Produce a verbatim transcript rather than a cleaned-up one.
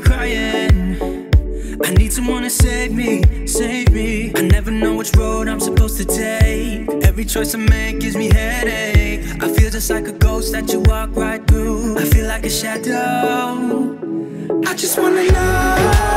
I'm crying. I need someone to save me, save me. I never know which road I'm supposed to take. Every choice I make gives me headache. I feel just like a ghost that you walk right through. I feel like a shadow. I just wanna know